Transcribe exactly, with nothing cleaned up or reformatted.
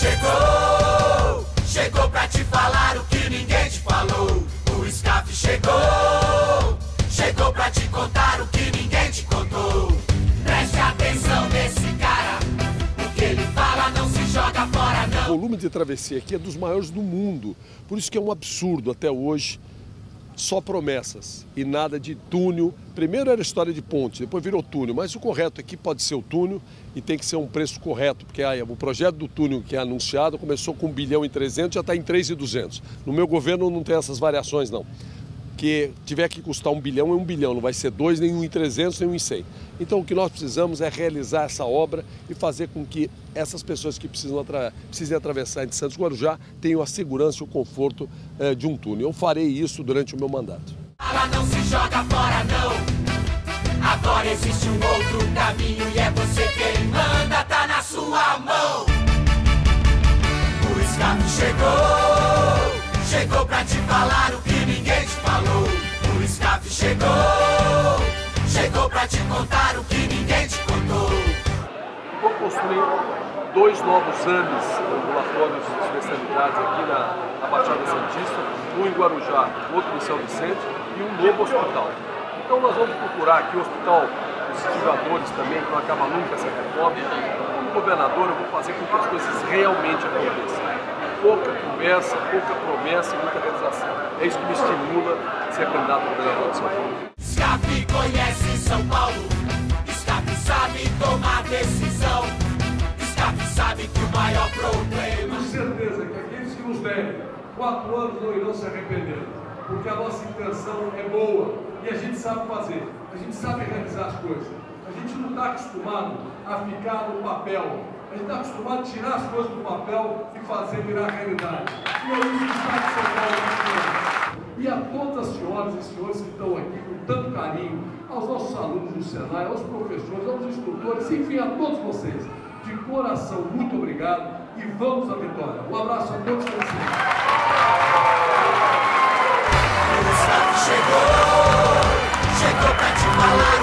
chegou, chegou pra te falar o que ninguém te falou. O SCAF chegou, chegou pra te contar o que ninguém te contou. Preste atenção nesse cara, o que ele fala não se joga fora não. O volume de travessia aqui é dos maiores do mundo, por isso que é um absurdo até hoje. Só promessas e nada de túnel. Primeiro era história de ponte, depois virou túnel, mas o correto aqui pode ser o túnel e tem que ser um preço correto, porque aí, o projeto do túnel que é anunciado começou com um bilhão e trezentos, já está em três e duzentos. No meu governo não tem essas variações não. Que tiver que custar um bilhão é um bilhão, não vai ser dois, nem um e trezentos, nem um e cem. Então o que nós precisamos é realizar essa obra e fazer com que essas pessoas que precisam atra precisem atravessar entre Santos e Guarujá tenham a segurança e o conforto eh, de um túnel. Eu farei isso durante o meu mandato. Ela não se joga fora não, agora existe um outro caminho e é você quem manda, tá na sua mão. O SCAF chegou, chegou pra te falar o que ninguém te falou. O SCAF chegou, chegou pra te contar o que ninguém te contou. Vou construir dois novos AMES, ambulatórios de especialidades aqui na, na Baixada Santista, um em Guarujá, outro em São Vicente e um novo hospital. Então nós vamos procurar aqui o hospital dos estiradores também, que não acaba nunca essa reforma. Como governador eu vou fazer com que as coisas realmente aconteçam. Pouca conversa, pouca promessa e muita realização. É isso que me estimula a ser candidato a governador de São Paulo. SCAF conhece São Paulo, SCAF sabe tomar decisão, SCAF sabe que o maior problema... Tenho certeza que aqueles que nos devem quatro anos não irão se arrepender, porque a nossa intenção é boa e a gente sabe fazer, a gente sabe realizar as coisas. A gente não está acostumado a ficar no papel. A gente está acostumado a tirar as coisas do papel e fazer virar realidade. E é isso que está em São Paulo. E a todas as senhoras e senhores que estão aqui com tanto carinho, aos nossos alunos do Senai, aos professores, aos instrutores, enfim, a todos vocês, de coração, muito obrigado e vamos à vitória. Um abraço a todos vocês. O SCAF chegou, chegou para te falar